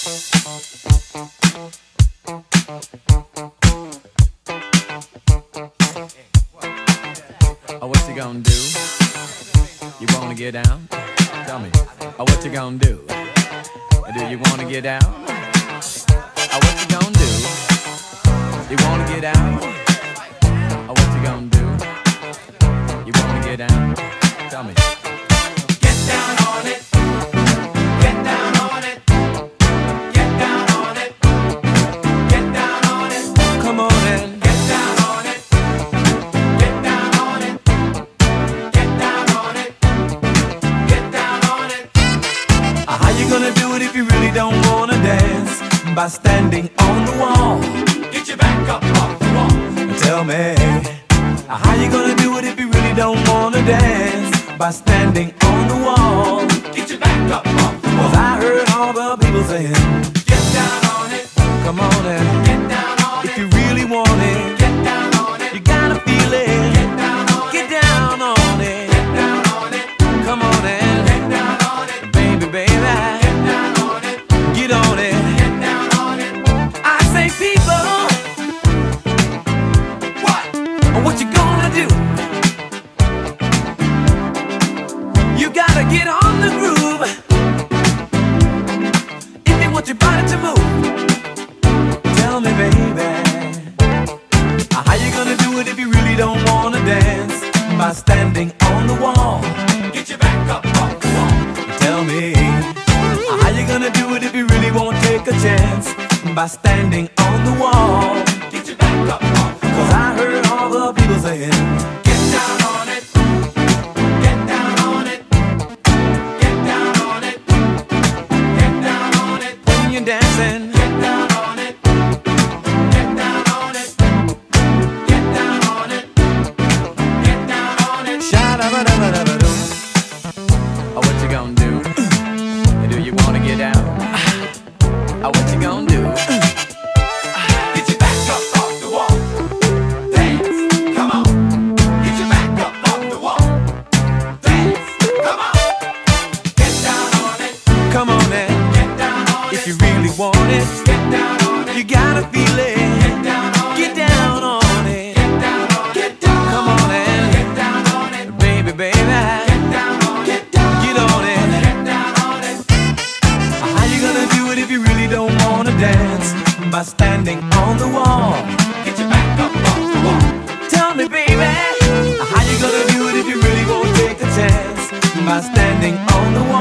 Oh, what you gonna do? You wanna get down? Tell me. Oh, what you gonna do? Do you wanna get down? Oh, what you gonna do? You wanna get down? Oh, what you gonna do? You wanna get down? Tell me. Get down on it. Get down on it. Get down on it. Get down on it. Come on in. Get down on it. Get down on it. Get down on it. Get down on it. How you gonna do it if you really don't wanna dance? By standing on the wall. Get your back up off the wall. Tell me, how you gonna do it if you really don't wanna dance? By standing on the wall. Get your back up off the wall. 'Cause I heard all the people saying, get down on it. Come on and get down on it. If you really want it, get down on it. You gotta feel it. Get down on it. Get down on it. Get down on it. Come on and get down on it. Baby, baby, get down on it. Get on it. Get down on it. I say people, what you gonna do? You gotta get on the groove if you want your body to move. Tell me, baby, how you gonna do it if you really don't wanna dance? By standing on the wall. Get your back up off the wall. Tell me, how you gonna do it if you really won't take a chance? By standing on the wall. Get your back up off the wall. 'Cause I heard all the people saying, get down on it. Get down on it. Get down on it. Get down on it. When you're dancing, get down on it. Get down on it. Get down on it. Get down on it. Sha-da-ba-da-ba-da-ba-doo. Oh, what you gonna do? Do you wanna get down? Oh, what you gonna do? Get your back up off the wall. Dance, come on. Get your back up off the wall. Dance, come on. Get down on it. Come on in. Get down on it. If you really want it, get down on it. You gotta feel it. Get down on it. Get down on it. Get down on it. Get down. Come on in. Get down on it. Baby, baby. Get down on it. Get on it. Get down on it. How you gonna do it if you really don't wanna dance? By standing on the wall. Get your back up off the wall. Tell me, baby, how you gonna do it if you really won't take a chance? By standing on the wall.